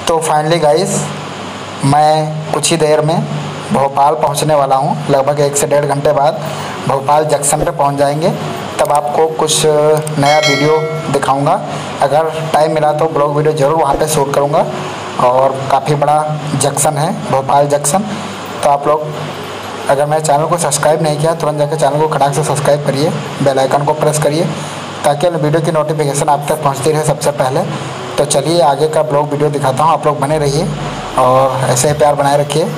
तो finally guys मैं कुछ ही देर में भोपाल पहुंचने वाला हूं। लगभग 1 से 1.5 घंटे बाद भोपाल जंक्शन पे पहुंच जाएंगे। तब आपको कुछ नया वीडियो दिखाऊंगा। अगर टाइम मिला तो ब्लॉग वीडियो ज़रूर वहां पे शूट करूंगा। और काफ़ी बड़ा जंक्शन है भोपाल जंक्शन। तो आप लोग अगर मेरे चैनल को सब्सक्राइब नहीं किया तुरंत जाकर चैनल को खटाक से सब्सक्राइब करिए, बेल आइकन को प्रेस करिए ताकि वीडियो की नोटिफिकेशन आप तक पहुँचती रहे सबसे पहले। तो चलिए आगे का ब्लॉग वीडियो दिखाता हूँ। आप लोग बने रहिए और ऐसे ही प्यार बनाए रखिए।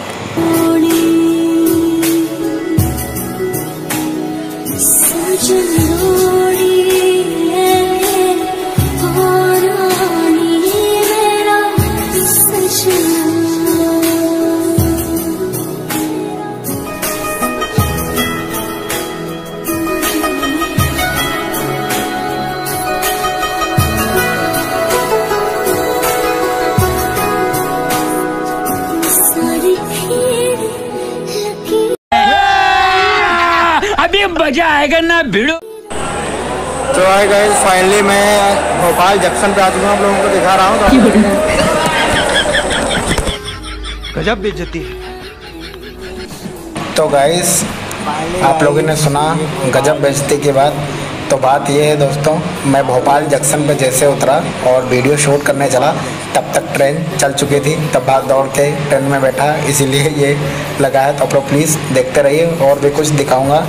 अभी मजा आएगा ना भिड़ो। तो हाय गाइस, फाइनली मैं भोपाल जंक्शन पे आ चुका हूँ। आप लोगों को दिखा रहा हूँ। गजब बेइज्जती है। तो गाइस आप लोगों ने सुना गजब बेइज्जती की बात। तो बात ये है दोस्तों, मैं भोपाल जंक्शन पे जैसे उतरा और वीडियो शूट करने चला तब तक ट्रेन चल चुकी थी। तब भाग दौड़ के ट्रेन में बैठा, इसीलिए ये लगा है। तो आप लोग प्लीज़ देखते रहिए और भी कुछ दिखाऊंगा।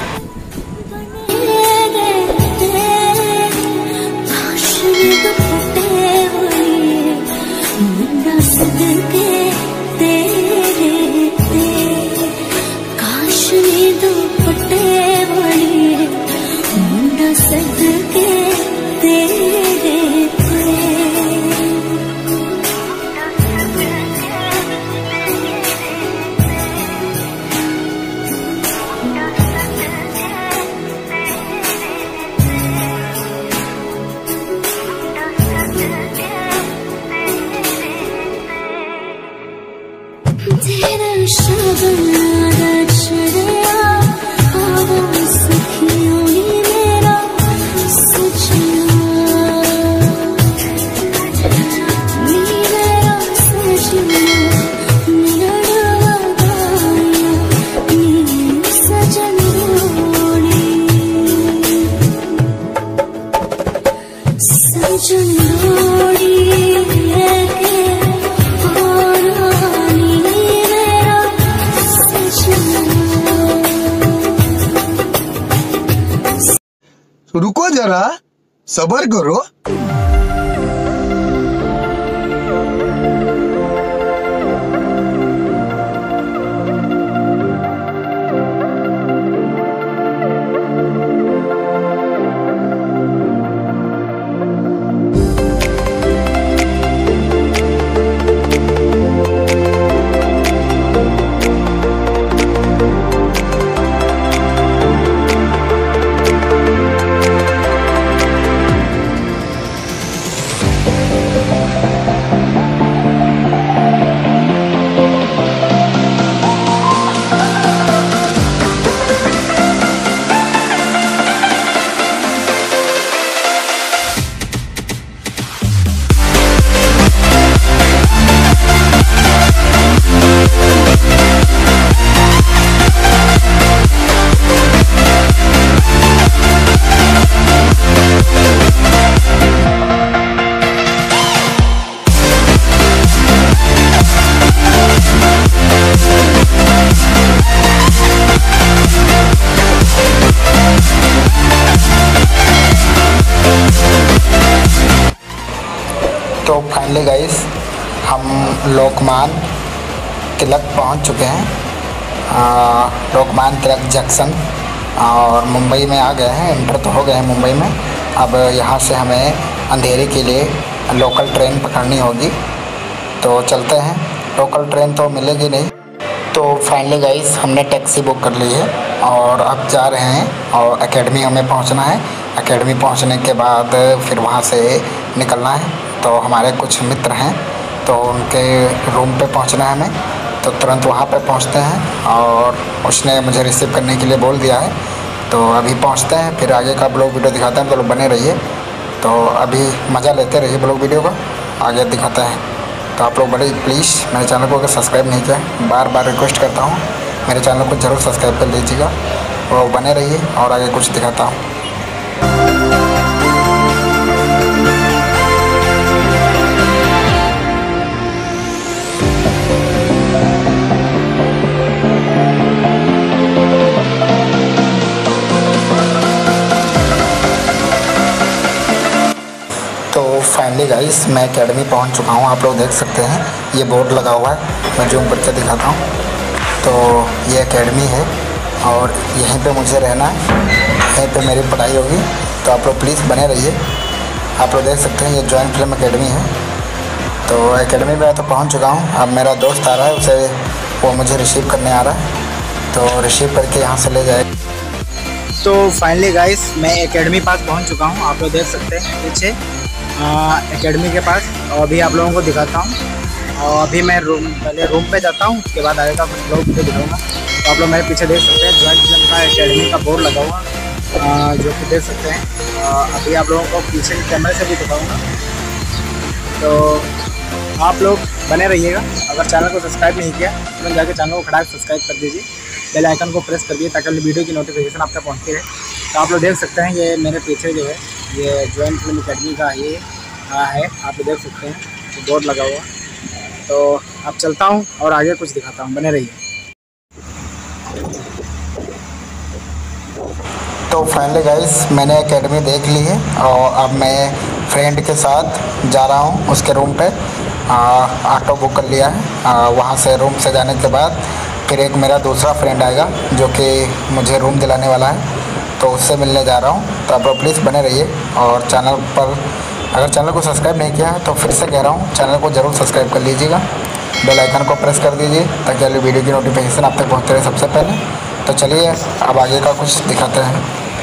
रुको जरा, सब्र करो। तो फाइनली गाइस हम लोकमान्य तिलक पहुंच चुके हैं। लोकमान्य तिलक जंक्शन और मुंबई में आ गए हैं। एंटर तो हो गए हैं मुंबई में। अब यहाँ से हमें अंधेरी के लिए लोकल ट्रेन पकड़नी होगी। तो चलते हैं। लोकल ट्रेन तो मिलेगी नहीं। तो फाइनली गाइस हमने टैक्सी बुक कर ली है और अब जा रहे हैं और एकेडमी हमें पहुंचना है। एकेडमी पहुंचने के बाद फिर वहां से निकलना है। तो हमारे कुछ मित्र हैं तो उनके रूम पे पहुंचना है हमें। तो तुरंत वहां पे पहुंचते हैं और उसने मुझे रिसीव करने के लिए बोल दिया है। तो अभी पहुंचते हैं, फिर आगे का ब्लॉग वीडियो दिखाते हैं। तो लोग बने रहिए। तो अभी मज़ा लेते रहिए ब्लॉग वीडियो का, आगे दिखाते हैं। तो आप लोग बड़े प्लीज़ मेरे चैनल को अगर सब्सक्राइब नहीं किया, बार बार रिक्वेस्ट करता हूँ मेरे चैनल को ज़रूर सब्सक्राइब कर लीजिएगा और बने रहिए और आगे कुछ दिखाता हूँ। तो फाइनली गाइस मैं एकेडमी पहुंच चुका हूं। आप लोग देख सकते हैं ये बोर्ड लगा हुआ है, मैं जूम करके दिखाता हूं। तो ये एकेडमी है और यहीं पे मुझे रहना है, यहीं पे मेरी पढ़ाई होगी। तो आप लोग प्लीज़ बने रहिए। आप लोग देख सकते हैं ये जॉइंट फिल्म एकेडमी है। तो एकेडमी में तो पहुंच चुका हूं। अब मेरा दोस्त आ रहा है, उसे वो मुझे रिसीव करने आ रहा है, तो रिसीव करके यहाँ से ले जाए। तो फाइनली गाइस मैं एकेडमी पास पहुंच चुका हूं। आप लोग देख सकते हैं पीछे एकेडमी के पास। और अभी आप लोगों को दिखाता हूं। और अभी मैं पहले रूम पे जाता हूं, उसके बाद आगे का कुछ लोग भी दिखाऊंगा। तो आप लोग मेरे पीछे देख सकते हैं जॉइंट फिल्म का एकेडमी का बोर्ड लगा हुआ, जो कि देख सकते हैं। अभी आप लोगों को पीछे के कैमरे से भी दिखाऊंगा। तो आप लोग बने रहिएगा। अगर चैनल को सब्सक्राइब नहीं किया तो जाके चैनल को खड़ा सब्सक्राइब कर दीजिए, बेल आइकन को प्रेस कर दीजिए ताकि वीडियो की नोटिफिकेशन आप तक पहुँचती रहे। तो आप लोग देख सकते हैं ये मेरे पीछे जो है ये जॉइंट फिल्म एकेडमी का ये है, आप लोग देख सकते हैं ये बोर्ड लगा हुआ। तो अब चलता हूँ और आगे कुछ दिखाता हूँ, बने रहिए। तो फाइनली गाइस मैंने एकेडमी देख ली है और अब मैं फ्रेंड के साथ जा रहा हूँ उसके रूम पे। ऑटो बुक कर लिया है। वहाँ से रूम से जाने के बाद फिर एक मेरा दूसरा फ्रेंड आएगा जो कि मुझे रूम दिलाने वाला है, तो उससे मिलने जा रहा हूँ। तो आप लोग प्लीज़ बने रहिए और चैनल पर अगर चैनल को सब्सक्राइब नहीं किया है तो फिर से कह रहा हूँ चैनल को ज़रूर सब्सक्राइब कर लीजिएगा, बेल आइकन को प्रेस कर दीजिए ताकि अगली वीडियो की नोटिफिकेशन आप तक पहुँचते रहे सबसे पहले। तो चलिए अब आगे का कुछ दिखाते हैं।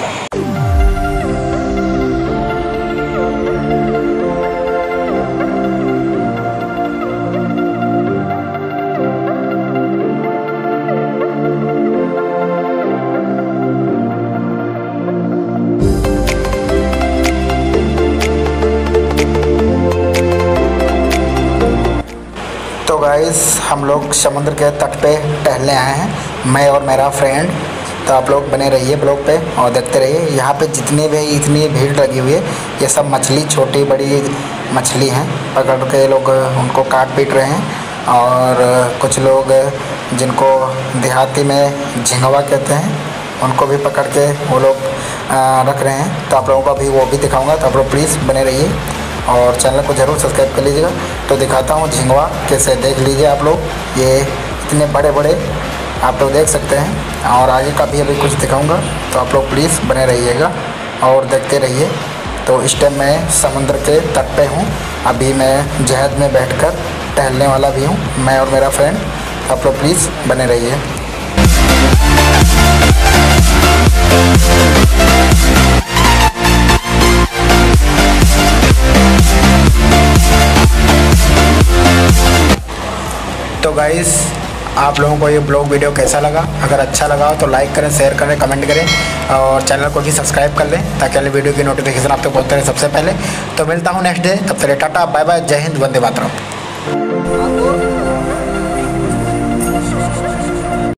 तो गाइस हम लोग समुद्र के तट पे टहलने आए हैं, मैं और मेरा फ्रेंड। तो आप लोग बने रहिए ब्लॉग पे और देखते रहिए। यहाँ पे जितनी भी इतनी भीड़ लगी हुई है, ये सब मछली, छोटी बड़ी मछली हैं, पकड़ के लोग उनको काट पीट रहे हैं। और कुछ लोग जिनको देहाती में झिंगवा कहते हैं उनको भी पकड़ के वो लोग रख रहे हैं। तो आप लोगों को अभी वो भी दिखाऊँगा, तो आप लोग प्लीज़ बने रहिए और चैनल को ज़रूर सब्सक्राइब कर लीजिएगा। तो दिखाता हूँ झिंगवा कैसे, देख लीजिए आप लोग। ये इतने बड़े बड़े आप लोग देख सकते हैं और आगे का भी अभी कुछ दिखाऊंगा। तो आप लोग प्लीज़ बने रहिएगा और देखते रहिए। तो इस टाइम मैं समुद्र के तट पे हूँ। अभी मैं जहाज़ में बैठकर टहलने वाला भी हूँ, मैं और मेरा फ्रेंड। आप लोग प्लीज़ बने रहिए। तो गाइस आप लोगों को ये ब्लॉग वीडियो कैसा लगा? अगर अच्छा लगा हो तो लाइक करें, शेयर करें, कमेंट करें और चैनल को भी सब्सक्राइब कर लें ताकि अगली वीडियो की नोटिफिकेशन आप तक पहुंचते रहे सबसे पहले। तो मिलता हूं नेक्स्ट डे, तब तक टाटा बाय बाय, जय हिंद, वंदे मातरम।